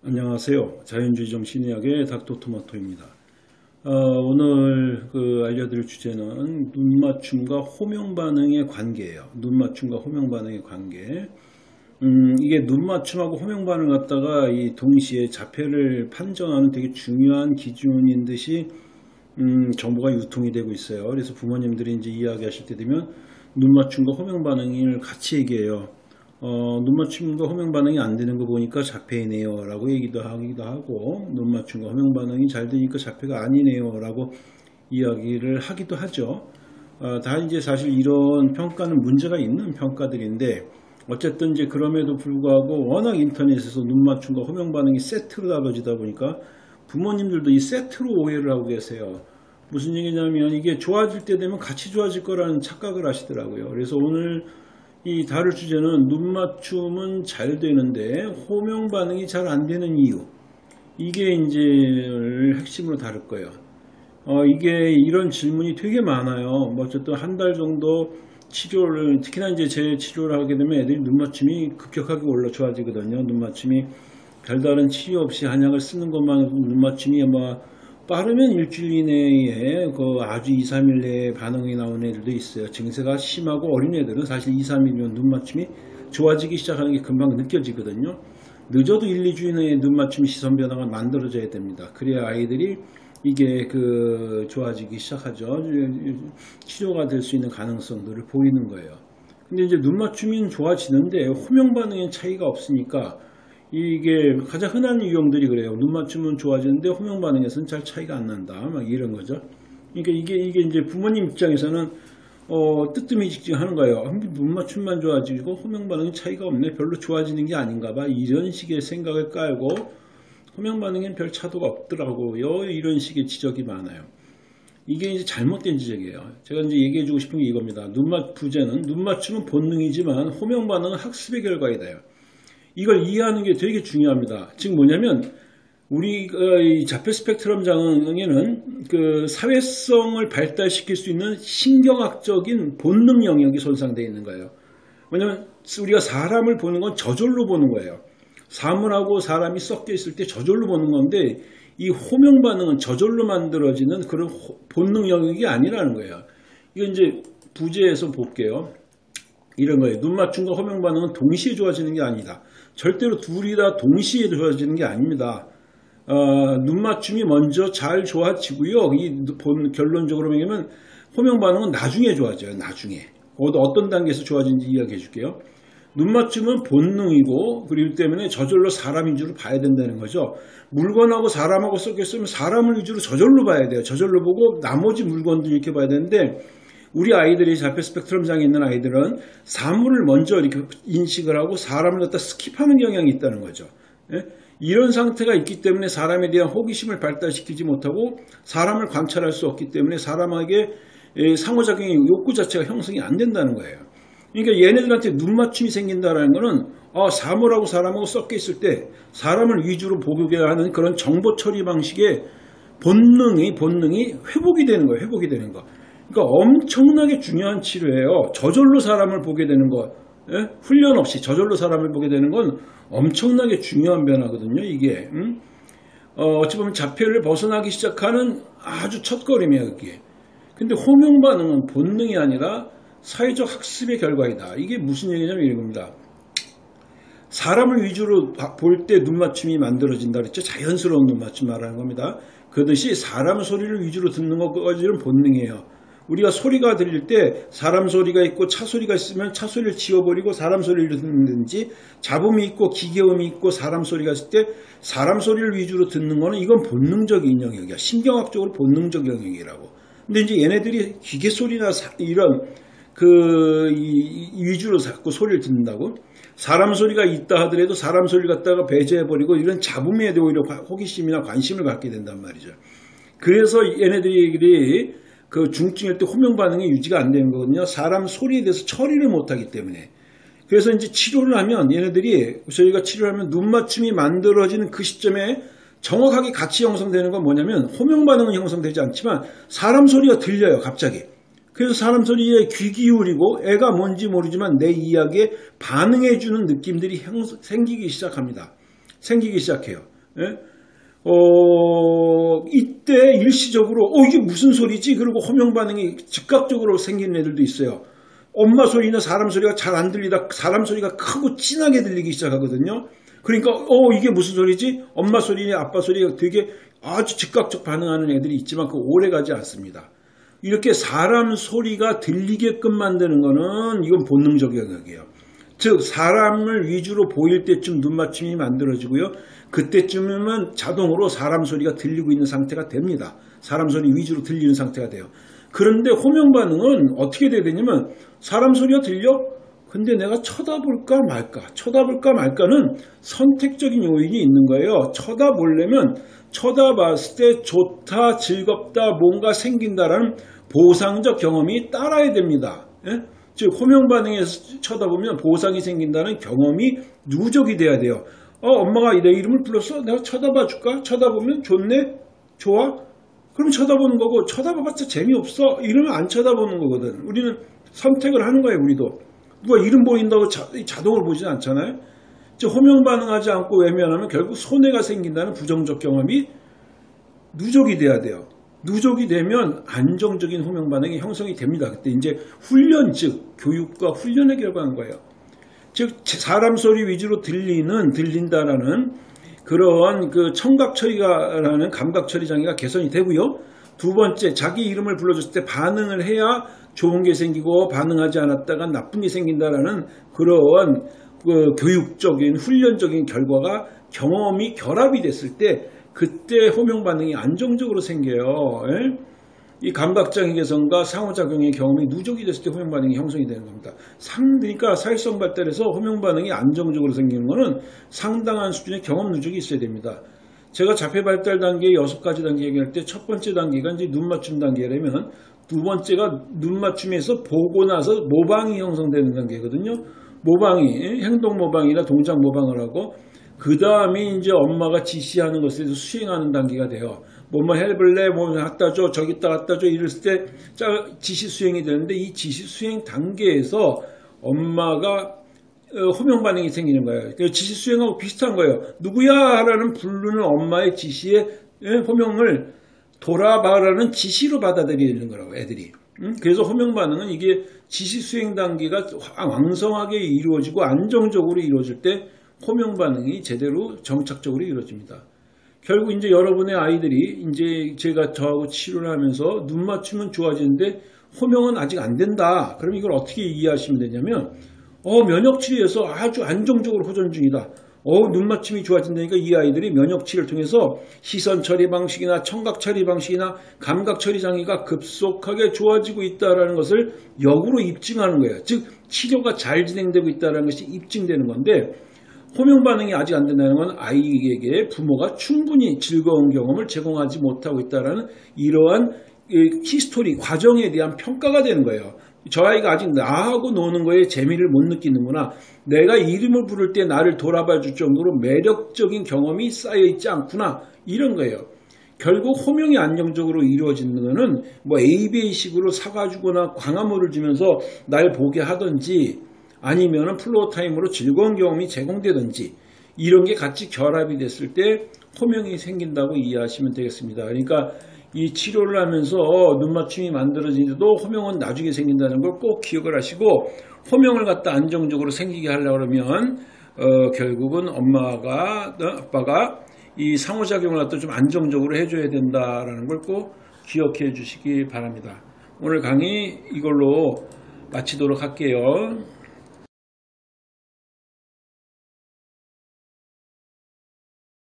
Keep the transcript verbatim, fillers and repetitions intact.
안녕하세요. 자연주의 정신의학의 닥터토마토입니다. 어, 오늘 그 알려드릴 주제는 눈맞춤과 호명반응의 관계예요. 눈맞춤과 호명반응의 관계. 음, 이게 눈맞춤하고 호명반응을 갖다가 이 동시에 자폐를 판정하는 되게 중요한 기준인 듯이 음, 정보가 유통이 되고 있어요. 그래서 부모님들이 이제 이야기하실 때 되면 눈맞춤과 호명반응을 같이 얘기해요. 어, 눈맞춤과 호명반응이 안 되는 거 보니까 자폐이네요 라고 얘기도 하기도 하고, 눈맞춤과 호명반응이 잘 되니까 자폐가 아니네요 라고 이야기를 하기도 하죠. 어, 다 이제 사실 이런 평가는 문제가 있는 평가들인데, 어쨌든 이제 그럼에도 불구하고 워낙 인터넷에서 눈맞춤과 호명반응이 세트로 다뤄지다 보니까 부모님들도 이 세트로 오해를 하고 계세요. 무슨 얘기냐면 이게 좋아질 때 되면 같이 좋아질 거라는 착각을 하시더라고요. 그래서 오늘 이 다룰 주제는 눈맞춤은 잘 되는데 호명 반응이 잘 안 되는 이유, 이게 이제 핵심으로 다룰 거예요. 어, 이게 이런 질문이 되게 많아요. 뭐 어쨌든 한 달 정도 치료를, 특히나 이제 제 치료를 하게 되면 애들이 눈맞춤이 급격하게 올라 좋아지거든요. 눈맞춤이 별다른 치료 없이 한약을 쓰는 것만 눈맞춤이 뭐 빠르면 일주일 이내에 그 아주 이, 삼 일 내에 반응이 나오는 애들도 있어요. 증세가 심하고 어린 애들은 사실 이, 삼 일이면 눈맞춤이 좋아지기 시작하는 게 금방 느껴지거든요. 늦어도 일, 이 주 이내에 눈맞춤 시선 변화가 만들어져야 됩니다. 그래야 아이들이 이게 그 좋아지기 시작하죠. 치료가 될 수 있는 가능성들을 보이는 거예요. 근데 이제 눈맞춤이 좋아지는데 호명 반응엔 차이가 없으니까 이게 가장 흔한 유형들이 그래요. 눈맞춤은 좋아지는데 호명 반응에서는 잘 차이가 안 난다. 막 이런 거죠. 그러니까 이게 이게 이제 부모님 입장에서는 어, 뜨뜨미직하는 거예요. 눈맞춤만 좋아지고 호명 반응은 차이가 없네. 별로 좋아지는 게 아닌가 봐. 이런 식의 생각을 깔고 호명 반응엔 별 차도가 없더라고요. 이런 식의 지적이 많아요. 이게 이제 잘못된 지적이에요. 제가 이제 얘기해주고 싶은 게 이겁니다. 눈맞 부제는 눈맞춤은 본능이지만 호명 반응은 학습의 결과이다. 이걸 이해하는 게 되게 중요합니다. 즉 뭐냐면 우리 이 자폐 스펙트럼 장애는 그 사회성을 발달시킬 수 있는 신경학적인 본능 영역이 손상되어 있는 거예요. 왜냐하면 우리가 사람을 보는 건 저절로 보는 거예요. 사물하고 사람이 섞여 있을 때 저절로 보는 건데 이 호명 반응은 저절로 만들어지는 그런 본능 영역이 아니라는 거예요. 이건 이제 부제에서 볼게요. 이런 거예요. 눈맞춤과 호명 반응은 동시에 좋아지는 게 아니다. 절대로 둘이 다 동시에 좋아지는 게 아닙니다. 어, 눈맞춤이 먼저 잘 좋아지고요. 이 본, 결론적으로 얘기하면 호명 반응은 나중에 좋아져요. 나중에. 어떤 단계에서 좋아지는지 이야기해 줄게요. 눈맞춤은 본능이고 그리고 때문에 저절로 사람 위주로 봐야 된다는 거죠. 물건하고 사람하고 섞여 있으면 사람을 위주로 저절로 봐야 돼요. 저절로 보고 나머지 물건들 이렇게 봐야 되는데 우리 아이들이 자폐 스펙트럼 장애 있는 아이들은 사물을 먼저 이렇게 인식을 하고 사람을 갖다 스킵하는 경향이 있다는 거죠. 예? 이런 상태가 있기 때문에 사람에 대한 호기심을 발달시키지 못하고 사람을 관찰할 수 없기 때문에 사람에게 상호작용의 욕구 자체가 형성이 안 된다는 거예요. 그러니까 얘네들한테 눈맞춤이 생긴다는 거는 아, 사물하고 사람하고 섞여 있을 때 사람을 위주로 보게 하는 그런 정보 처리 방식의 본능이 본능이 회복이 되는 거예요. 회복이 되는 거. 그러니까 엄청나게 중요한 치료예요. 저절로 사람을 보게 되는 것, 예? 훈련 없이 저절로 사람을 보게 되는 건 엄청나게 중요한 변화거든요. 이게 음? 어, 어찌 보면 자폐를 벗어나기 시작하는 아주 첫걸음이에요. 이게. 근데 호명 반응은 본능이 아니라 사회적 학습의 결과이다. 이게 무슨 얘기냐면 이겁니다. 사람을 위주로 볼 때 눈맞춤이 만들어진다 그랬죠. 자연스러운 눈맞춤 말하는 겁니다. 그것이 사람 소리를 위주로 듣는 것까지는 본능이에요. 우리가 소리가 들릴 때 사람 소리가 있고 차 소리가 있으면 차 소리를 지워버리고 사람 소리를 듣는지, 잡음이 있고 기계음이 있고 사람 소리가 있을 때 사람 소리를 위주로 듣는 거는 이건 본능적인 영역이야. 신경학적으로 본능적 영역이라고. 근데 이제 얘네들이 기계 소리나 이런 그 이, 위주로 자꾸 소리를 듣는다고? 사람 소리가 있다 하더라도 사람 소리를 갖다가 배제해버리고 이런 잡음에 오히려 호기심이나 관심을 갖게 된단 말이죠. 그래서 얘네들이 그 중증일 때 호명 반응이 유지가 안 되는 거거든요. 사람 소리에 대해서 처리를 못하기 때문에. 그래서 이제 치료를 하면 얘네들이 저희가 치료를 하면 눈맞춤이 만들어지는 그 시점에 정확하게 같이 형성되는 건 뭐냐면 호명 반응은 형성되지 않지만 사람 소리가 들려요. 갑자기. 그래서 사람 소리에 귀 기울이고 애가 뭔지 모르지만 내 이야기에 반응해주는 느낌들이 생기기 시작합니다. 생기기 시작해요. 예? 어, 이때 일시적으로 어 이게 무슨 소리지? 그리고 호명 반응이 즉각적으로 생기는 애들도 있어요. 엄마 소리나 사람 소리가 잘 안 들리다 사람 소리가 크고 진하게 들리기 시작하거든요. 그러니까 어 이게 무슨 소리지? 엄마 소리냐 아빠 소리가 되게 아주 즉각적 반응하는 애들이 있지만 그 오래 가지 않습니다. 이렇게 사람 소리가 들리게끔 만드는 거는 이건 본능적 영역이에요. 즉 사람을 위주로 보일 때쯤 눈맞춤이 만들어지고요. 그때쯤이면 자동으로 사람 소리가 들리고 있는 상태가 됩니다. 사람 소리 위주로 들리는 상태가 돼요. 그런데 호명 반응은 어떻게 돼야 되냐면 사람 소리가 들려? 근데 내가 쳐다볼까 말까? 쳐다볼까 말까는 선택적인 요인이 있는 거예요. 쳐다보려면 쳐다봤을 때 좋다, 즐겁다, 뭔가 생긴다라는 보상적 경험이 따라야 됩니다. 예? 즉 호명 반응에서 쳐다보면 보상이 생긴다는 경험이 누적이 돼야 돼요. 어, 엄마가 내 이름을 불렀어? 내가 쳐다봐 줄까? 쳐다보면 좋네? 좋아? 그럼 쳐다보는 거고 쳐다봐봤자 재미없어? 이러면 안 쳐다보는 거거든. 우리는 선택을 하는 거예요. 우리도. 누가 이름 보인다고 자, 자동으로 보진 않잖아요. 즉 호명 반응하지 않고 외면하면 결국 손해가 생긴다는 부정적 경험이 누적이 돼야 돼요. 누적이 되면 안정적인 호명 반응이 형성이 됩니다. 그때 이제 훈련, 즉 교육과 훈련의 결과인 거예요. 즉 사람 소리 위주로 들리는 들린다라는 그런 그 청각 처리가라는 감각 처리 장애가 개선이 되고요. 두 번째, 자기 이름을 불러줬을 때 반응을 해야 좋은 게 생기고 반응하지 않았다가 나쁜 게 생긴다라는 그런 그 교육적인 훈련적인 결과가 경험이 결합이 됐을 때 그때 호명 반응이 안정적으로 생겨요. 예? 이 감각장애 개선과 상호작용의 경험이 누적이 됐을 때 호명 반응이 형성이 되는 겁니다. 상, 그러니까 사회성 발달에서 호명 반응이 안정적으로 생기는 것은 상당한 수준의 경험 누적이 있어야 됩니다. 제가 자폐 발달 단계 여섯 가지 단계 얘기할 때 첫 번째 단계가 이제 눈 맞춤 단계라면 두 번째가 눈 맞춤에서 보고 나서 모방이 형성되는 단계거든요. 모방이 행동 모방이나 동작 모방을 하고 그 다음에 이제 엄마가 지시하는 것에 대해서 수행하는 단계가 돼요. 뭐뭐 해볼래? 뭐 갖다 줘, 저기다 갖다 줘 이랬을 때 지시 수행이 되는데 이 지시 수행 단계에서 엄마가 호명 반응이 생기는 거예요. 지시 수행하고 비슷한 거예요. 누구야? 라는 부르는 엄마의 지시에 호명을 돌아봐라는 지시로 받아들이는 거라고 애들이. 그래서 호명 반응은 이게 지시 수행 단계가 왕성하게 이루어지고 안정적으로 이루어질 때 호명 반응이 제대로 정착적으로 이루어집니다. 결국 이제 여러분의 아이들이 이제 제가 저하고 치료를 하면서 눈 맞춤은 좋아지는데 호명은 아직 안 된다. 그럼 이걸 어떻게 이해하시면 되냐면 어, 면역 치료에서 아주 안정적으로 호전 중이다. 어, 눈 맞춤이 좋아진다니까 이 아이들이 면역 치료를 통해서 시선 처리 방식이나 청각 처리 방식이나 감각 처리 장애가 급속하게 좋아지고 있다는 것을 역으로 입증하는 거예요. 즉 치료가 잘 진행되고 있다는 것이 입증되는 건데 호명 반응이 아직 안 된다는 건 아이에게 부모가 충분히 즐거운 경험을 제공하지 못하고 있다는 이러한 히스토리, 과정에 대한 평가가 되는 거예요. 저 아이가 아직 나하고 노는 거에 재미를 못 느끼는구나. 내가 이름을 부를 때 나를 돌아봐 줄 정도로 매력적인 경험이 쌓여 있지 않구나. 이런 거예요. 결국 호명이 안정적으로 이루어지는 것은 뭐 에이비에이식으로 사과주거나 광화문을 주면서 날 보게 하든지 아니면은 플로어 타임으로 즐거운 경험이 제공되든지 이런 게 같이 결합이 됐을 때 호명이 생긴다고 이해하시면 되겠습니다. 그러니까 이 치료를 하면서 눈 맞춤이 만들어지는데도 호명은 나중에 생긴다는 걸 꼭 기억을 하시고 호명을 갖다 안정적으로 생기게 하려고 그러면 어, 결국은 엄마가 아빠가 이 상호작용을 갖다 좀 안정적으로 해줘야 된다라는 걸 꼭 기억해 주시기 바랍니다. 오늘 강의 이걸로 마치도록 할게요.